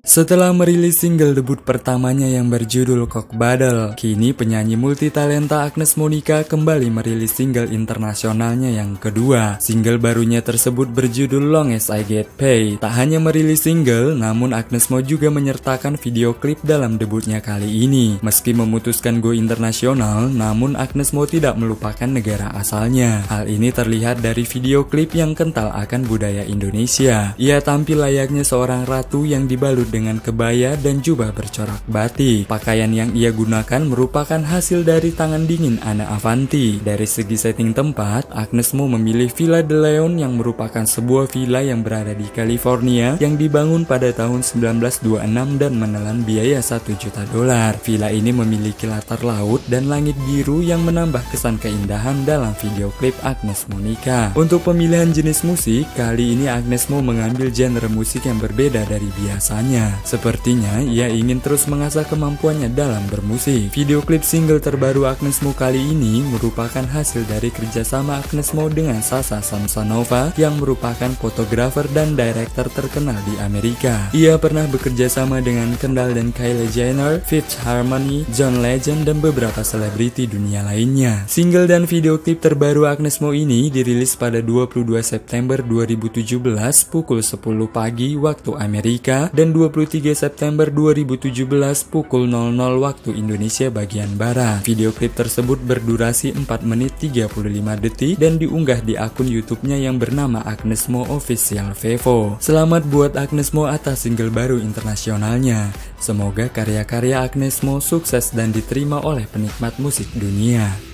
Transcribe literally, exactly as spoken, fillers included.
Setelah merilis single debut pertamanya yang berjudul Cock Battle, kini penyanyi multitalenta Agnes Monica kembali merilis single internasionalnya yang kedua. Single barunya tersebut berjudul Long As I Get Paid. Tak hanya merilis single, namun Agnes Mo juga menyertakan video klip dalam debutnya kali ini. Meski memutuskan go internasional, namun Agnes Mo tidak melupakan negara asalnya. Hal ini terlihat dari video klip yang kental akan budaya Indonesia. Ia tampil layaknya seorang ratu yang dibalut dengan kebaya dan jubah bercorak batik. Pakaian yang ia gunakan merupakan hasil dari tangan dingin Ana Avanti. Dari segi setting tempat, Agnes Mo memilih Villa De Leon yang merupakan sebuah villa yang berada di California yang dibangun pada tahun seribu sembilan ratus dua puluh enam dan menelan biaya satu juta dolar. Villa ini memiliki latar laut dan langit biru yang menambah kesan keindahan dalam video klip Agnes Monica. Untuk pemilihan jenis musik, kali ini Agnes Mo mengambil genre musik yang berbeda dari biasanya. Sepertinya ia ingin terus mengasah kemampuannya dalam bermusik. Video klip single terbaru Agnes Mo kali ini merupakan hasil dari kerjasama Agnes Mo dengan Sasha Samsonova yang merupakan fotografer dan director terkenal di Amerika. Ia pernah bekerja sama dengan Kendall dan Kylie Jenner, Fifth Harmony, John Legend, dan beberapa selebriti dunia lainnya. Single dan video klip terbaru Agnes Mo ini dirilis pada dua puluh dua September dua ribu tujuh belas pukul sepuluh pagi waktu Amerika dan dua puluh tiga September dua ribu tujuh belas pukul nol nol waktu Indonesia bagian Barat. Video klip tersebut berdurasi empat menit tiga puluh lima detik dan diunggah di akun YouTube-nya yang bernama Agnes Mo Official Vevo. Selamat buat Agnes Mo atas single baru internasionalnya. Semoga karya-karya Agnes Mo sukses dan diterima oleh penikmat musik dunia.